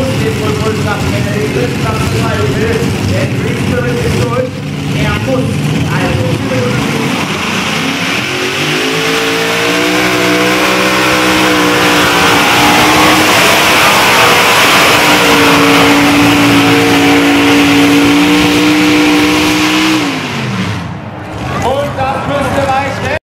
Ausstieg von Bullschlag, wenn er den dritten Platz frei will. Der Green